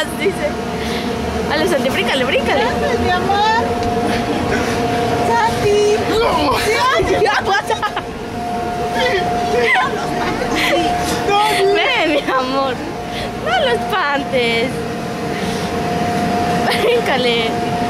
más, dice. Dale, Santi, bríncale, bríncale. ¡Ay, mi amor! ¡Santi! Ven, mi amor. No lo espantes. Bríncale.